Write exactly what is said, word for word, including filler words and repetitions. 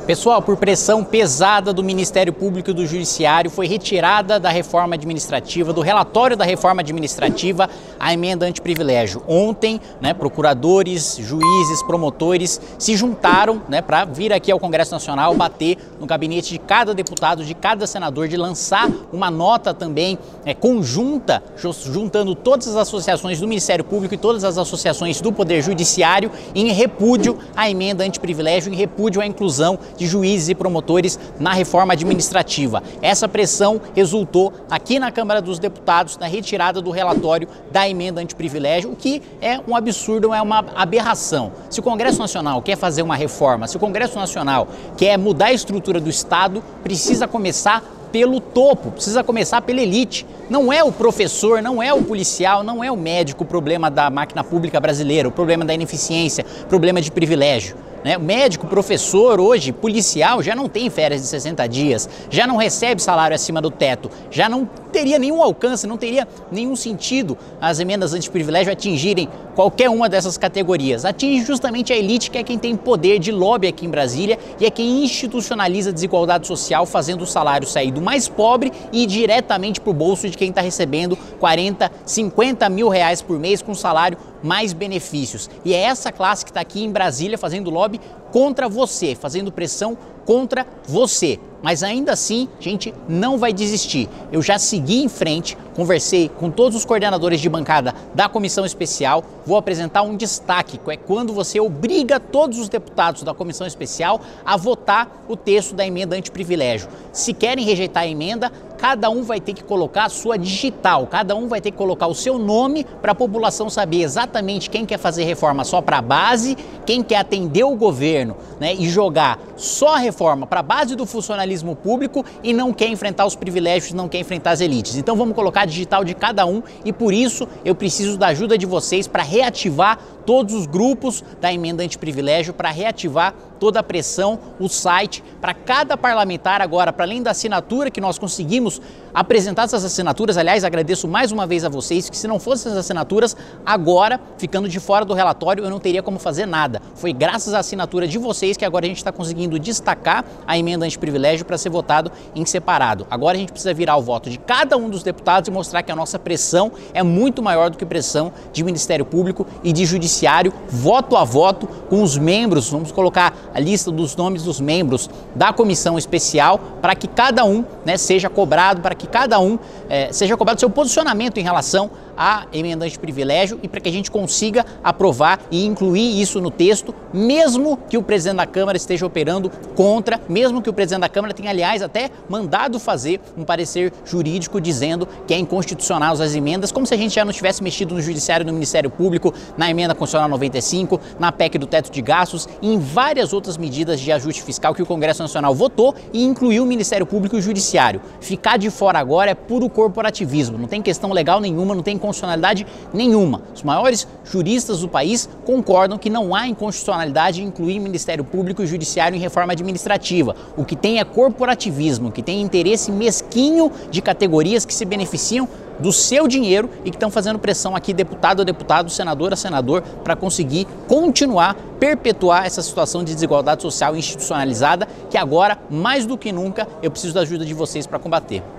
Pessoal, por pressão pesada do Ministério Público e do Judiciário, foi retirada da reforma administrativa, do relatório da reforma administrativa, a emenda antiprivilégio. Ontem, né, procuradores, juízes, promotores se juntaram, né, para vir aqui ao Congresso Nacional bater no gabinete de cada deputado, de cada senador, de lançar uma nota também é, conjunta, juntando todas as associações do Ministério Público e todas as associações do Poder Judiciário em repúdio à emenda antiprivilégio, em repúdio à inclusão de juízes e promotores na reforma administrativa. Essa pressão resultou aqui na Câmara dos Deputados na retirada do relatório da emenda antiprivilégio, o que é um absurdo, é uma aberração. Se o Congresso Nacional quer fazer uma reforma, se o Congresso Nacional quer mudar a estrutura do Estado, precisa começar pelo topo, precisa começar pela elite. Não é o professor, não é o policial, não é o médico o problema da máquina pública brasileira, o problema da ineficiência, o problema de privilégio. Né? Médico, professor, hoje, policial, já não tem férias de sessenta dias, já não recebe salário acima do teto, já não teria nenhum alcance, não teria nenhum sentido as emendas antiprivilégio atingirem qualquer uma dessas categorias. Atinge justamente a elite, que é quem tem poder de lobby aqui em Brasília e é quem institucionaliza a desigualdade social, fazendo o salário sair do mais pobre e ir diretamente para o bolso de quem está recebendo quarenta, cinquenta mil reais por mês com salário mais benefícios. E é essa classe que está aqui em Brasília fazendo lobby contra você, fazendo pressão contra você. Mas ainda assim, a gente não vai desistir. Eu já segui em frente, conversei com todos os coordenadores de bancada da comissão especial, vou apresentar um destaque, que é quando você obriga todos os deputados da comissão especial a votar o texto da emenda antiprivilégio. Se querem rejeitar a emenda, cada um vai ter que colocar a sua digital, cada um vai ter que colocar o seu nome para a população saber exatamente quem quer fazer reforma só para a base, quem quer atender o governo, né, e jogar só a reforma para a base do funcionalismo público e não quer enfrentar os privilégios, não quer enfrentar as elites. Então vamos colocar a digital de cada um e por isso eu preciso da ajuda de vocês para reativar todos os grupos da emenda antiprivilégio, para reativar toda a pressão, o site, para cada parlamentar agora, para além da assinatura que nós conseguimos apresentar essas assinaturas. Aliás, agradeço mais uma vez a vocês, que se não fossem as assinaturas, agora, ficando de fora do relatório, eu não teria como fazer nada. Foi graças à assinatura de vocês que agora a gente está conseguindo destacar a emenda antiprivilégio para ser votado em separado. Agora a gente precisa virar o voto de cada um dos deputados e mostrar que a nossa pressão é muito maior do que pressão de Ministério Público e de Judiciário, voto a voto, com os membros. Vamos colocar a lista dos nomes dos membros da comissão especial para que cada um, né, seja cobrado, para que cada um eh, seja cobrado seu posicionamento em relação à emenda antiprivilégio e para que a gente consiga aprovar e incluir isso no texto, mesmo que o presidente da Câmara esteja operando contra, mesmo que o presidente da Câmara tenha, aliás, até mandado fazer um parecer jurídico dizendo que é inconstitucional as emendas, como se a gente já não tivesse mexido no Judiciário e no Ministério Público, na emenda constitucional noventa e cinco, na P E C do teto de gastos e em várias outras medidas de ajuste fiscal que o Congresso Nacional votou e incluiu o Ministério Público e o Judiciário. Ficar de fora agora é puro corporativismo, não tem questão legal nenhuma, não tem inconstitucionalidade nenhuma. Os maiores juristas do país concordam que não há inconstitucionalidade em incluir Ministério Público e Judiciário em reforma administrativa. O que tem é corporativismo, o que tem interesse mesquinho de categorias que se beneficiam do seu dinheiro e que estão fazendo pressão aqui, deputado a deputado, senador a senador, para conseguir continuar, perpetuar essa situação de desigualdade social institucionalizada que agora, mais do que nunca, eu preciso da ajuda de vocês para combater.